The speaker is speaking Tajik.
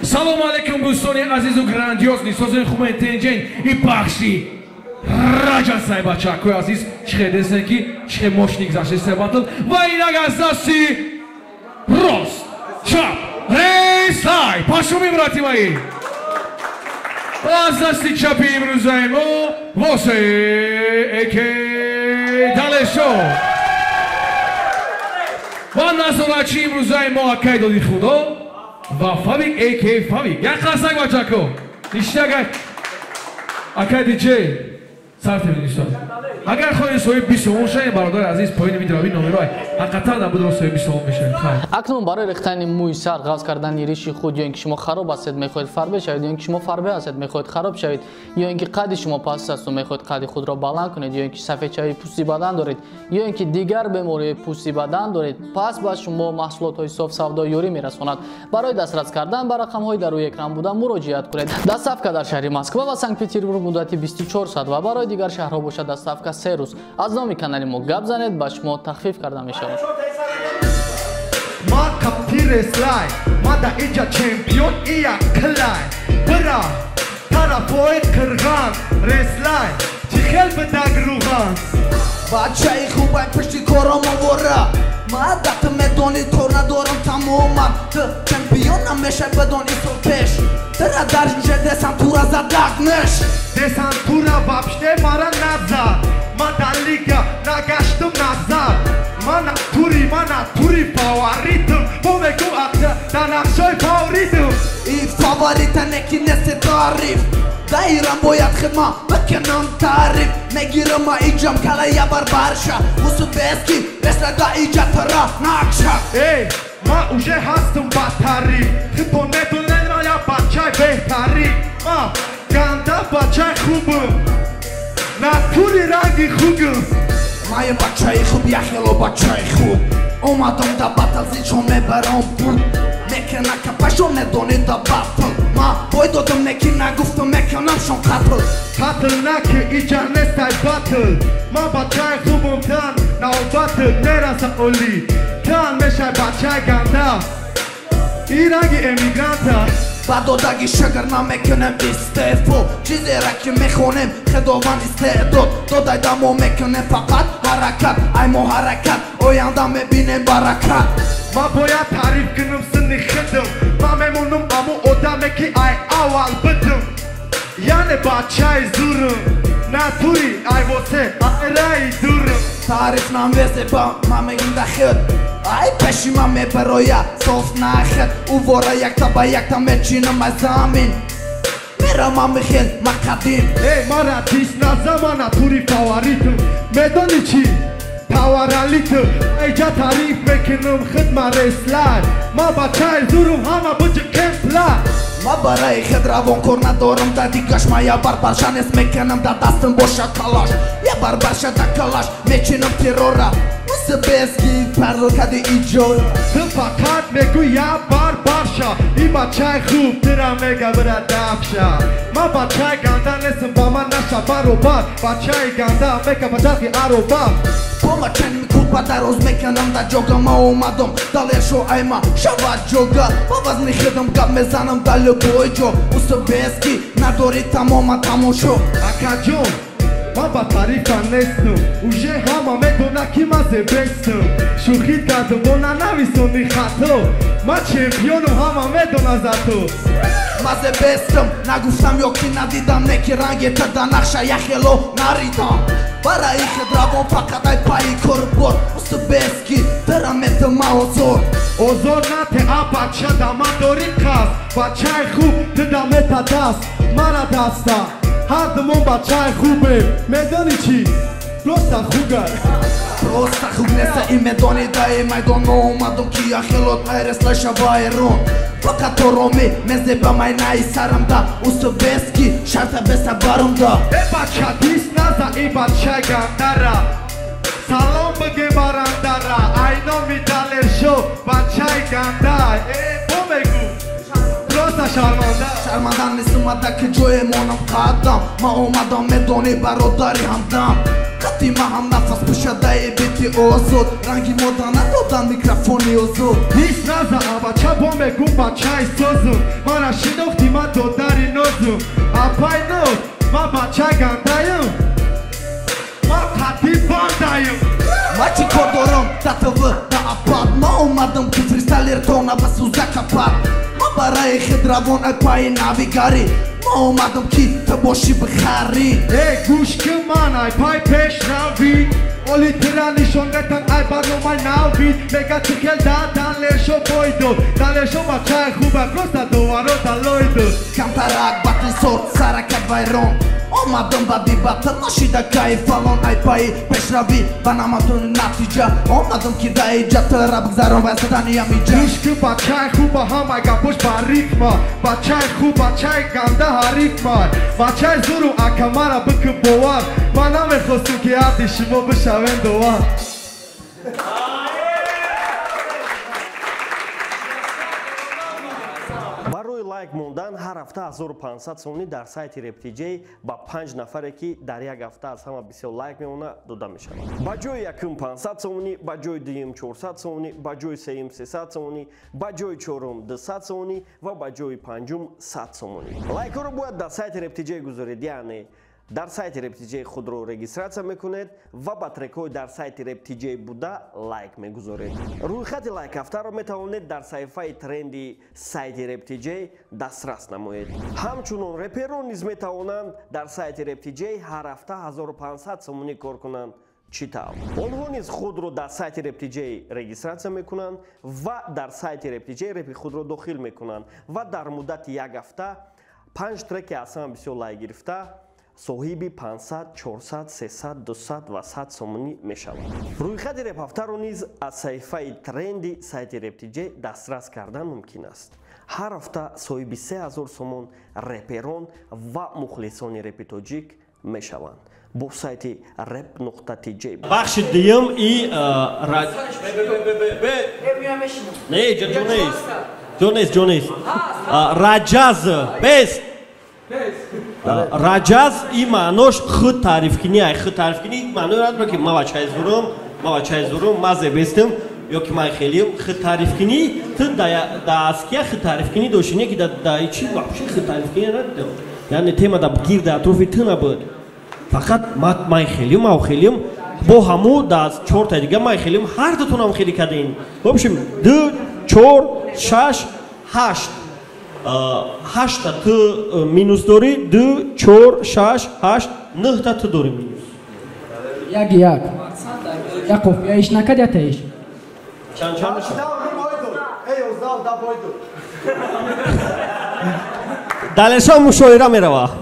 Салом алейкум гӯстони азизу грандиозни созен хументен ҷен и бахши раҷа сайбачакӯ азиз чихедесен ки чихе мошни гзашти себатл ва инак аз дасти рост чап рейслай пашуми муратибаи аз дасти чапи имрӯзаи мо восе эке далешо ва назорачи имрӯзаи мо акай доди худо ва фавик эке фавик як қасак бачако иштагак акай диҷей сартеминишто агар хоҳед соҳиби 20 шавед бародари азиз поини видеои номерои ҳақиқатан набудро соҳиби 20 мешавед акнун барои рехтани мӯи сар ғафз кардани риши худ ё ин ки шумо хароб ҳастед мехоҳед фарбе шавед ё ин ки шумо фарбе ҳастед мехоҳед хароб шавед ё ин ки қадди шумо паст асту мехоҳед қадди худро баланд кунед ё ин ки сафедчаи пӯсти бадан доред ё ин ки дигар бемории пӯсти бадан доред пас ба шумо маҳсулотҳои соф савдо ёрӣ мерасонад барои дастрас кардан ба рақамҳои дар рӯи экран буда муроҷиат кунед доставка дар шаҳри москва ва санкт петербург муддати 24 соат ва барои дигар шаҳрҳо бошад доставка 3 рӯз аз номи канали мо гап занед ба шумо тахфиф карда мешавад ма капти реслай ма да инҷа чемпион ия клай бира тарафои қирған реслай чӣ хел бидагруған бачаи хубай пишти корам овора ма дата медони кор надорам тамомам ты чемпион намешай бедони сол пеш тира дар инҷа десантура задагнеш десантура вабште мара назар ма дар лига нагаштум назар мана тури фаворитм бо мегӯ акта дар нақшои фаворитм и фаворита неки неси тариф даирам бояд хидма бикунам тариф мегирама иҷам калая барбарша усубески реслада иҷа тара накша эй ма уже ҳастум ба тариф хито медонед ма я бачаи беҳтарин ма ганда бачаи хубм натури ранги хугм мая бачаи хуб яхело бачаи хуб омадам да батл зичо мебарам пул мекана капашо медони да батл ма бой додам неки нагуфтам меканам шон қатл наки иҷа нестай батл ма бачаи хубам тан навбатл мераса оли тан мешай бачаи ганда и ранги эмигранта ба додаги шагар намекунем истеъфо чизеро ки мехонем худован истеъдод додай дамо мекунем фақат ҳаракат ай мо ҳаракат оянда мебинем баракат ма бояд таъриф кунам синни худам ма мемонам амо одаме ки ай аввал бидам яъне бачаи зурм натури ай восе айраи дурм таъриф намезеба ма мегӯм да худ ай пеши ман мебарояд соф нахед увора якта ба якта мечинам аз замин мерамам михел ма қадим эй мара дис наза ма натури фаворитм медони чӣ таваралитм айҷа таъриф мекунам хидма реслай ма бачаи зурм ҳама буҷи кемплай ма барои худ равонкор надорам да дигаш ма я барбарша нест мекунам да дастам боша калаш я барбарша да калаш мечинам террора усбески парлкади иҷора ты фақат мегӯ я барбарша и бачаи хуб тира мега бира дафша ма бачаи ганда нестам ба ман наша баробар бачаи ганда мега ба дархи аробар бо ма чаними курба дароз мекунам да ҷога ма омадам далершо айма шавад ҷога ба вазни худам гап мезанам да любой ҷо усбески надори тамома тамошо акаҷон ма ба таърифа нестам уже ҳама медонад ки ман зебестам шӯхӣ кардам бо нанависони хато ма чемпионам ҳама медонад за то ма зебестам нагуфтам ё ки надидам неки рангета да нақша яхело наридам барои худ равон фақат ай пайи корбор усбески дара метама озор нате а бача да ман дори қасд бачаи хуб дида мета даст мара даста ҳардумон бачаи хубем медони чӣ просто хугар просто хуб неста и медони даи майдон мо омадам ки яхелот ай реслаша вайрон фақат ороми мезебамай наи сарам да усбески шарта беса барам да э бача дис наза и бачаи гандара салом биге барандара ай номи далершо бачаи ганда бо мегӯ просто шарманда нестам ада ки ҷое монам қадам ма омадам медони бародари ҳамдам رفتیم هم نفس پوشده بیتی آزاد رنگی مدانه دادن میکروفونی آزاد هیچ نزا بچه با میگو بچه سوزم من شناختی من دادری نوزم اپای نوز من بچه گندهیم من قدی باندهیم ما چی کار دارم دا تو دا اپاد ما اومدم که فریستایلر تونه و سوزه کپاد ما برای خود روان اپای نویگاری ما اومدم که تو باشی بخری ای گوش که من اپای پیش روی اولی تیرا نشون گتن ای برنامه نوید بگه چکل دادن لشو بایدو دلشو بچه خوبه پروستا دوارو دلویدو کمترک بطن سورد سرکت ویرون اومدم بدی بطن نشیده که فلان ای پایی پیش روی و نمتون نتیجه اومدم که ده ایجا را بگذارم و زدنیم ایجا گوش که بچه خوبه همه گپوش باریک ما بچه خوب بچه گنده حریف ما بچه زورو اکمارا بکن بوار من نمیخواستم که یادی شما بشوین دوار барои лайк мондан ҳар ҳафта 1500 сомонӣ дар сайти RapTJ ба 5 нафаре ки дар як ҳафта аз ҳама бисёр лайк меона дода мешавад. Ба ҷои якум 500 сомонӣ, ба ҷои дуюм 400 сомонӣ, ба ҷои сеюм 300 сомонӣ, ба ҷои чорум 200 сомонӣ ва ба ҷои панҷум 100 сомонӣ. Лайкҳоро бояд дар сайти RapTJ гузоред, яъне дар сайти RapTJ худро регистратсия мекунед ва ба трекҳои дар сайти RapTJ буда лайк мегузоред. Рӯйхати лайк ҳафтаро метавонед дар саҳифаи тренди сайти RapTJ дастрас намоед. Ҳамчунон реперон низ метавонанд дар сайти RapTJ ҳар ҳафта 1500 сомонӣ кор кунанд. Чӣ тавр? Онҳо низ худро дар сайти RapTJ регистратсия мекунанд ва дар сайти RapTJ репи худро дохил мекунанд ва дар муддати як ҳафта 5 треки аз ҳама бисёр лайк гирифта соҳиби 500, 400, 300, 200 ва 100 сомонӣ мешавад. Рӯйхати реп ҳафтаро низ аз саҳифаи тренди сайти RapTJ дастрас кардан мумкин аст. ҳар ҳафта соҳиби 3000 сомон реперон ва мухлисони репи тоҷик мешаванд. бо сайти rap.tj. Бахши дуюм и ҷонест. Раҷаз бест. Раҷаз и маънош худ таърифкунӣ. Худ таърифкунӣ маънои надорад ки ма вачаи зурум мазе бестам ё ки ман хелиям худ таърифкунӣ ту да аския худ таърифкунӣ дошине ки да чӣ вообще худ таърифкунӣ надидам. Яъне тема да гирда атрофи ту набуд. Фақат ман хелиям бо ҳаму да 4 та дига ман хелиям ҳар дутонам хелӣ кардем. В общем 2 4 6 8 8 та ту минус дори 2 4 6 8 9 та ту дори минус. Як қофияиш накад ятаиш. Чанд мешавад? Далеша мушоира меравад.